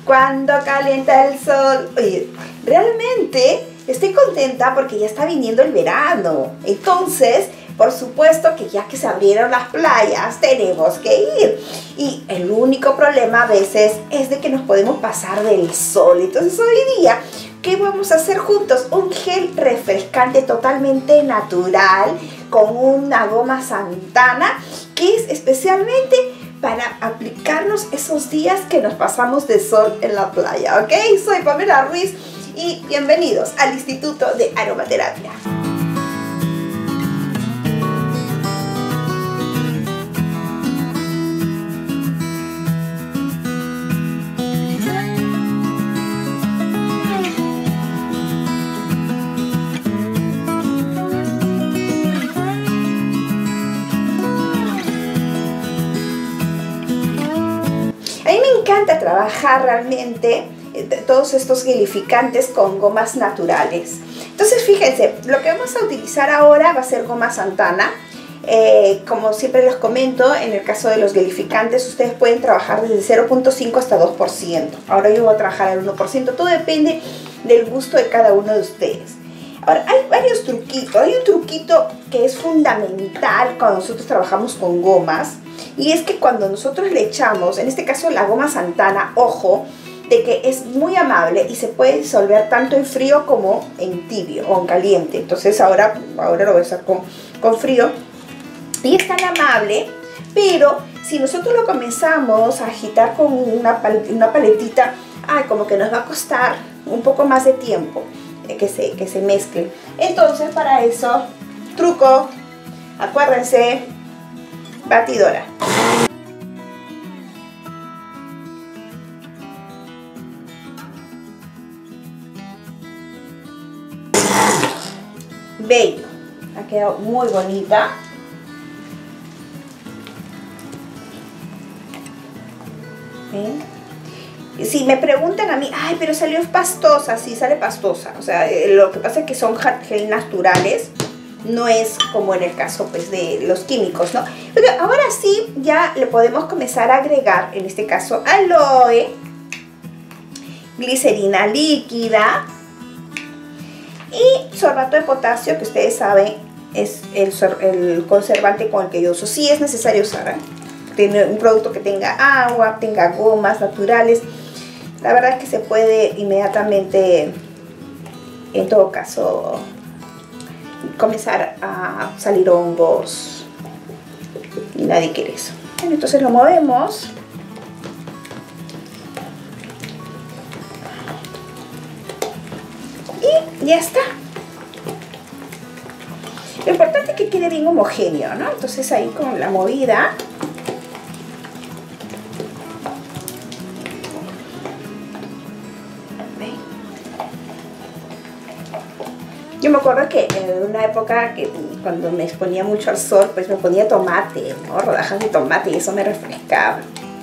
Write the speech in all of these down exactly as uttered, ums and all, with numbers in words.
Cuando calienta el sol. Oye, realmente estoy contenta porque ya está viniendo el verano. Entonces, por supuesto que ya que se abrieron las playas, tenemos que ir. Y el único problema a veces es de que nos podemos pasar del sol. Entonces hoy día, ¿qué vamos a hacer juntos? Un gel refrescante totalmente natural con una goma Santana, que es especialmente para aplicarnos esos días que nos pasamos de sol en la playa, ¿ok? Soy Pamela Ruiz y bienvenidos al Instituto de Aromaterapia. A mí me encanta trabajar realmente todos estos gelificantes con gomas naturales. Entonces fíjense, lo que vamos a utilizar ahora va a ser goma Santana. Eh, como siempre les comento, en el caso de los gelificantes ustedes pueden trabajar desde cero punto cinco hasta dos por ciento. Ahora yo voy a trabajar al uno por ciento, todo depende del gusto de cada uno de ustedes. Ahora, hay varios truquitos. Hay un truquito que es fundamental cuando nosotros trabajamos con gomas, y es que cuando nosotros le echamos, en este caso la goma Santana, ojo, de que es muy amable y se puede disolver tanto en frío como en tibio o en caliente. Entonces ahora, ahora lo voy a hacer con, con frío. Y es tan amable, pero si nosotros lo comenzamos a agitar con una, pal una paletita, ay, como que nos va a costar un poco más de tiempo que se, que se mezcle. Entonces para eso, truco, acuérdense, batidora. Bello, ha quedado muy bonita. ¿Ven? Si me preguntan a mí, ay, pero salió pastosa, sí, sale pastosa. O sea, eh, lo que pasa es que son gel naturales, no es como en el caso pues de los químicos, ¿no? Pero ahora sí, ya le podemos comenzar a agregar, en este caso, aloe, glicerina líquida y sorbato de potasio, que ustedes saben es el, el conservante con el que yo uso. Sí es necesario usar, ¿eh? Tiene un producto que tenga agua, tenga gomas naturales. La verdad es que se puede inmediatamente, en todo caso, comenzar a salir hongos y nadie quiere eso. Bueno, entonces lo movemos. Y ya está. Lo importante es que quede bien homogéneo, ¿no? Entonces ahí con la movida. Yo me acuerdo que en una época que cuando me exponía mucho al sol, pues me ponía tomate, ¿no? Rodajas de tomate, y eso me refrescaba.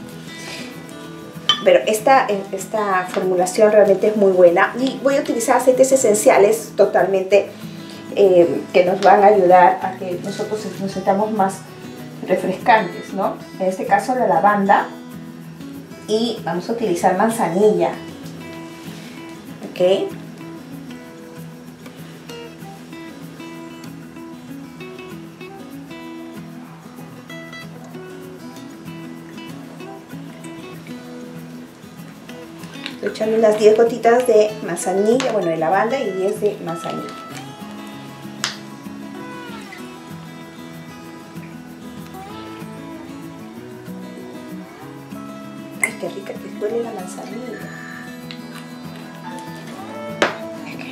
Pero esta, esta formulación realmente es muy buena, y voy a utilizar aceites esenciales totalmente eh, que nos van a ayudar a que nosotros nos sintamos más refrescantes, ¿no? En este caso la lavanda, y vamos a utilizar manzanilla, ¿ok? Estoy echando unas diez gotitas de manzanilla, bueno, de lavanda, y diez de manzanilla. Ay, qué rica que huele la manzanilla. Okay.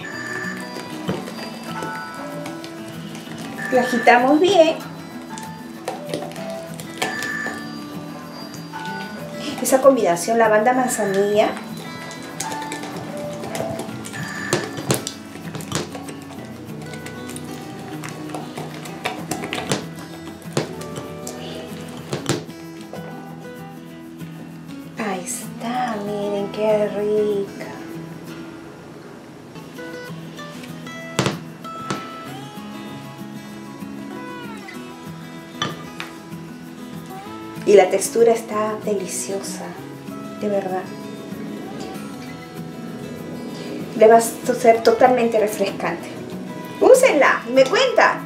La agitamos bien. Esa combinación lavanda-manzanilla ahí está, miren qué rica. Y la textura está deliciosa, de verdad. le va a ser totalmente refrescante. Úsenla y me cuentan.